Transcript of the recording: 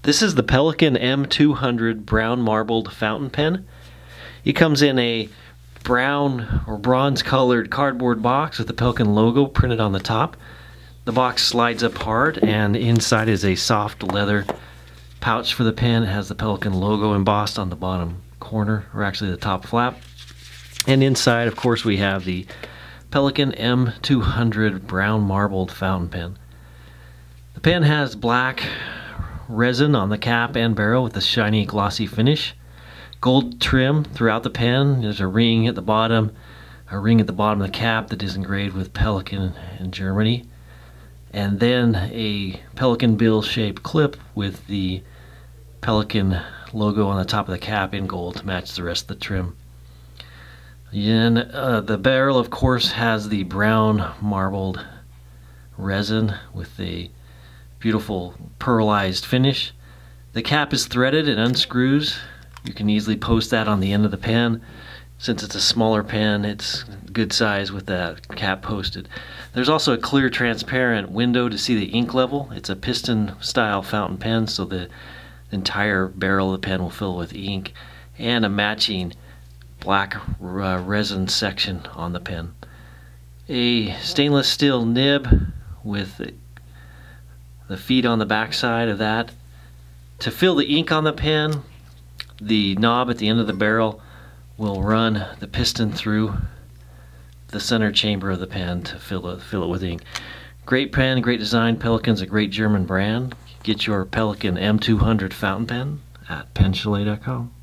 This is the Pelikan M200 brown marbled fountain pen. It comes in a brown or bronze colored cardboard box with the Pelikan logo printed on the top. The box slides up hard and inside is a soft leather pouch for the pen. It has the Pelikan logo embossed on the bottom corner, or actually the top flap. And inside, of course, we have the Pelikan M200 brown marbled fountain pen. The pen has black resin on the cap and barrel with a shiny glossy finish. Gold trim throughout the pen. There's a ring at the bottom of the cap that is engraved with Pelikan in Germany. And then a Pelikan bill shaped clip with the Pelikan logo on the top of the cap in gold to match the rest of the trim. And the barrel, of course, has the brown marbled resin with a beautiful pearlized finish. The cap is threaded and unscrews. You can easily post that on the end of the pen. Since it's a smaller pen, it's good size with that cap posted. There's also a clear transparent window to see the ink level. It's a piston style fountain pen, so the entire barrel of the pen will fill with ink, and a matching black resin section on the pen. A stainless steel nib with the feet on the back side of that. To fill the ink on the pen, the knob at the end of the barrel will run the piston through the center chamber of the pen to fill it with ink. Great pen, great design. Pelikan's a great German brand. Get your Pelikan M200 fountain pen at penchalet.com.